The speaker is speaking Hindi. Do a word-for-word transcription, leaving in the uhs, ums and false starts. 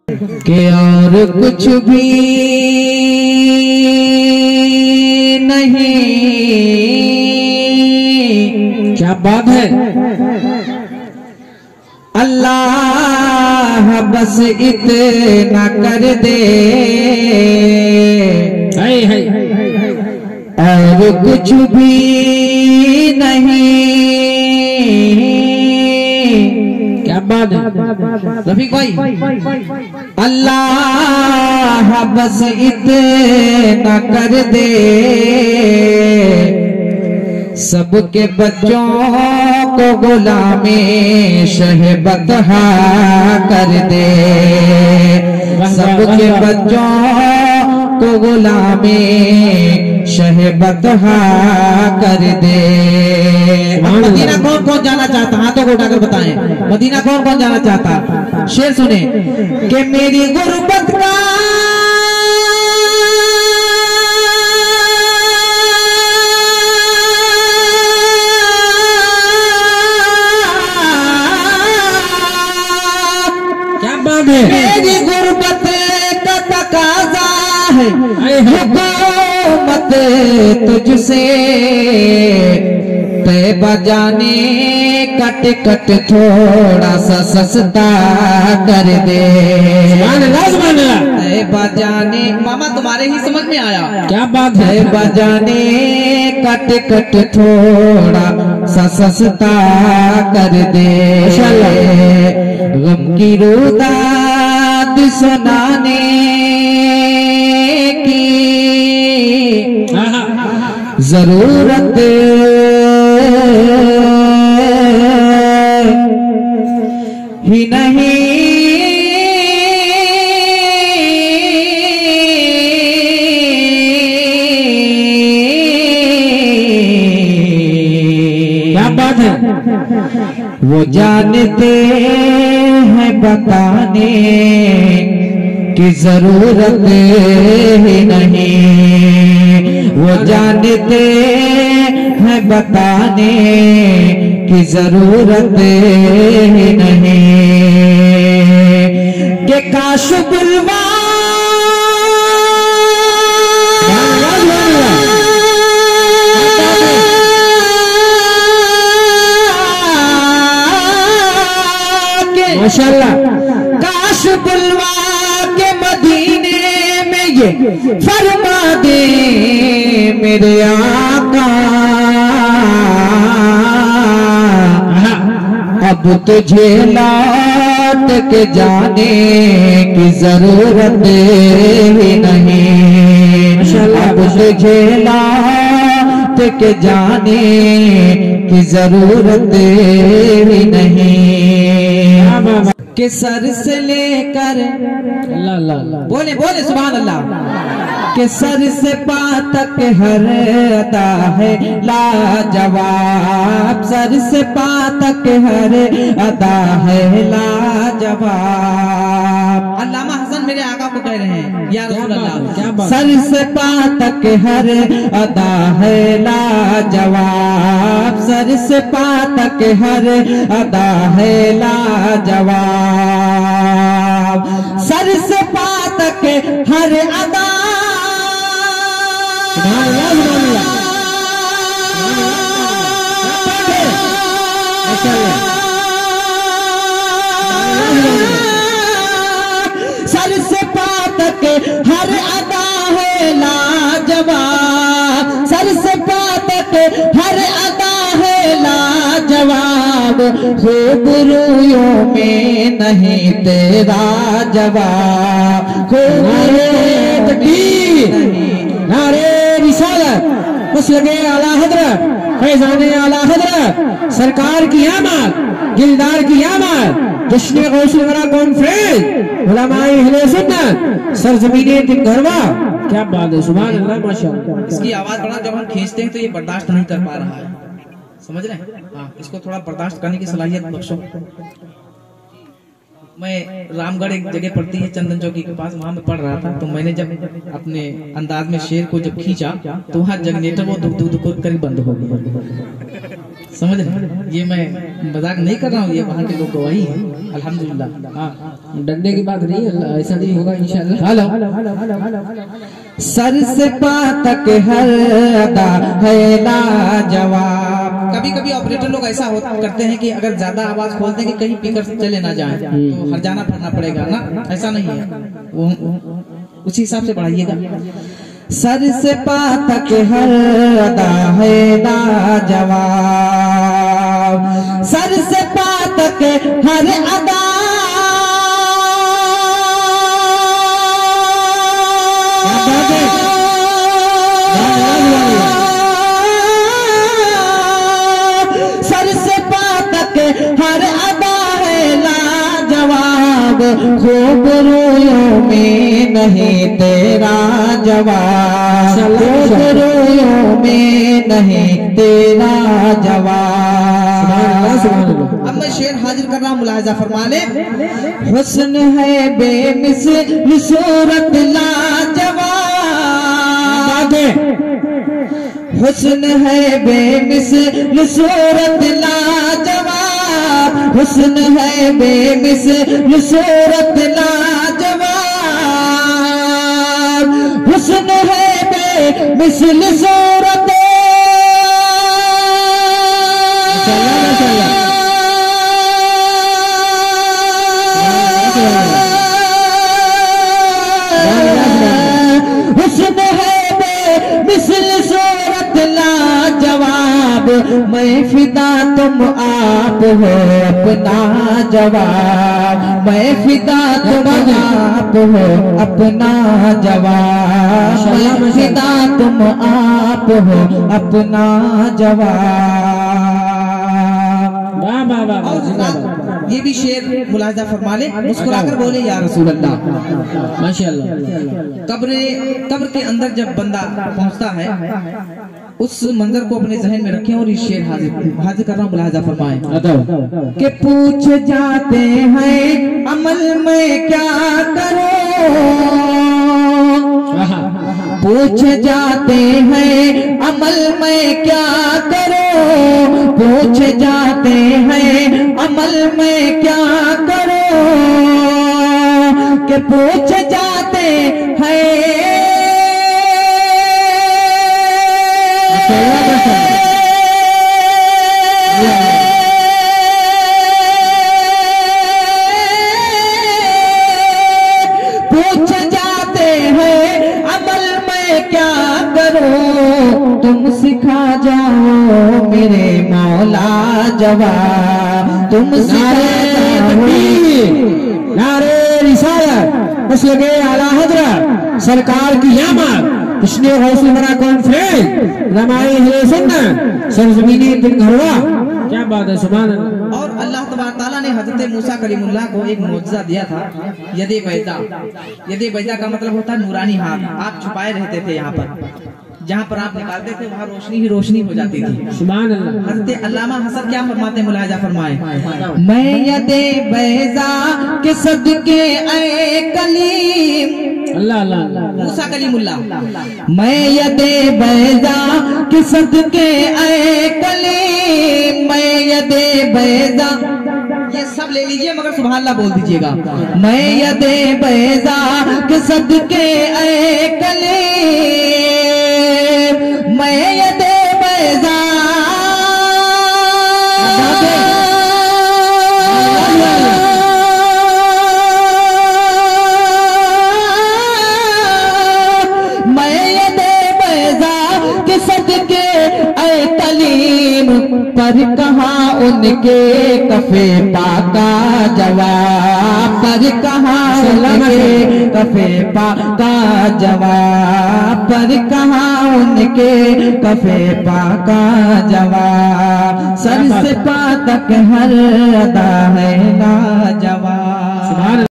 कि और कुछ भी नहीं। क्या बात है। अल्लाह बस इतना कर दे है, है, और कुछ भी नहीं। क्या बात है रफीक भाई। अल्लाह बस इतना कर दे सबके बच्चों को गुलामी शहबतहा कर दे। सबके बच्चों को गुलामी शहबतहा कर दे। मदीना कौन कौन जाना चाहता, हाथों को उठाकर बताएं, मदीना कौन कौन जाना चाहता। शेर सुने कि मेरी गुर्बत का मेरी गुर्बत का तकाजा है हुकूमत तुझसे। तैबा जाने का टिकट थोड़ा सा सस्ता कर दे। तैबा जाने मामा तुम्हारे ही समझ में आया। क्या बात है। तैबा जाने का टिकट थोड़ा सा सस्ता कर दे। गम की रुदात सुनाने की जरूरत ही नहीं। क्या बात है। वो जानते हैं बताने की जरूरत ही नहीं। वो जानते हैं बताने की जरूरत ही नहीं कि काश बुलवा माशाल्लाह। काश बुलवा के मदीने में ये फरमा दे मेरे आका अब तुझे लौट के जाने की जरूरत ही नहीं। अब तुझे लौट के जाने की जरूरत ही नहीं। कि सर से लेकर अल्लाह अल्लाह बोले बोले सुभान अल्लाह कि सर से पांव तक हर अदा है लाजवाब। सर से पांव तक हर अदा है लाजवाब। अल्लामा हसन मेरे आका को कह रहे हैं या रसूल अल्लाह। सर से पांव तक हर अदा है लाजवाब। सर से पांव तक हर अदा है लाजवाब। सर से पांव तक हर अदा सर से पांव तक हर अदा है लाजवाब। सर से पांव तक हर अदा है लाजवाब। खूबरूयों में नहीं तेरा जवाब। खूबरूयों नारे रिसालत कुछ लगे आला हजरत फैजाने आला हजरत सरकार की आमद दिलदार की आमद जश्न गौसुल वरा कॉन्फ्रेंस उलमाए अहले सुन्नत सरजमीने तिनघरवा। क्या बात है। सुभान अल्लाह माशाल्लाह। इसकी आवाज बड़ा जब हम खींचते हैं तो ये बर्दाश्त नहीं कर पा रहा है, समझ रहे हैं। हाँ, इसको थोड़ा बर्दाश्त करने की सलाहियत बख्शो। मैं रामगढ़ एक जगह पड़ती है चंदन चौकी के पास, वहां में पढ़ रहा था। तो मैंने जब अपने अंदाज में शेर को जब खींचा तो वहां जनरेटर वो दुख दुख दुख कर बंद हो गया। समझ रहे? ये मैं मजाक नहीं कर रहा हूँ, ये वहाँ के लोग गवाही है अल्हम्दुलिल्लाह। हाँ, डरने की बात नहीं है, ऐसा नहीं होगा इंशाल्लाह। हेलो, सर से पाँव तक हर अदा है लाजवाब। कभी कभी ऑपरेटर लोग ऐसा हो, करते हैं कि अगर ज्यादा आवाज खोलते हैं कि कहीं स्पीकर चले ना जाए, तो हर जाना फिरना पड़ेगा ना, ऐसा नहीं है, वो उसी हिसाब से बढ़ाइएगा। सर से पाँव तक हर अदा है लाजवाब, सर से पाँव तक हर अदा सर से पाँव तक हर अदा है लाजवाब, खूबरूयों में नहीं तेरा जवाब, खूबरूयों में नहीं तेरा जवाब। अब मैं शेर हाजिर कर रहा हूँ, मुलाहिजा फरमा ले। हुस्न है बेमिसल सूरत लाजवाब, हुस्न है बेमिसल सूरत लाजवाब, हुस्न है बेमिसल सूरत लाजवाब, हुस्न है बेमिसल सूरत हुस्न है बेमिसल सूरत लाजवाब, मैं फिदा तुम आप हो अपना जवाब, मैं फिदा तुम आप हो अपना जवाब, मैं फिदा तुम आप हो अपना जवाब। वाह वाह वाह, जिंदाबाद। ये भी शेर मुलाहिजा फरमा ले, मुस्कुराकर बोले या रसूल अल्लाह। माशाअल्लाह। कब्र कब्र के अंदर जब बंदा पहुंचता है, उस मंजर को अपने जहन में रखें और इस शेर हाजिर हाजिर कर रहा हूँ, मुलाहिजा फरमाएं कि पूछ जाते हैं अमल में क्या करो, पूछ जाते हैं अमल में क्या करो, पूछ जाते हैं अमल में क्या करो, कि पूछ जाते हैं पूछ जाते हैं अमल में क्या करो, तुम सिखा जाओ मेरे मौला जवाब, तुम सिखा जाओ। नारे रिसालत मसलके आला हजरत सरकार की यामत, पिछले गौसुल बना कॉन्फ्रेंस रमाई है सुन्नत सरजमीनी दिन घरवा। क्या बात है, सुभान अल्लाह। और अल्लाह तबारक तआला ने हजरत मूसा कलीमुल्लाह को एक मौजज़ा दिया था, यदे बैदा। यदे बैदा का मतलब होता है नूरानी हाथ। आप छुपाए रहते थे, यहाँ पर जहाँ पर आप निकालते थे वहाँ रोशनी ही रोशनी हो जाती थी। सुभान अल्लाह। हजरत अल्लामा हसन क्या फरमाते, मुलाहिजा फरमाए, मैं यदे बैजा के सदके ऐ कलीम, अल्लाह अल्लाह अल्लाह। मूसा कलीमुल्लाह, मैं यदे बैजा के सदके ऐ कलीम, मैं यदे बैजा, ये सब ले लीजिए मगर सुभान अल्लाह बोल दीजिएगा। मैं यदे बैजा के सदके ऐ कलीम, मैं यदे बैजा मैं यदे बैजा के सदके ऐ कलीम, पर कहा उनके कफे पाका जवाब, पर कहा उनके कफे पाका जवाब, पर कहा उनके कफे पाका जवाब, सर से पाँव तक हर अदा है लाजवाब।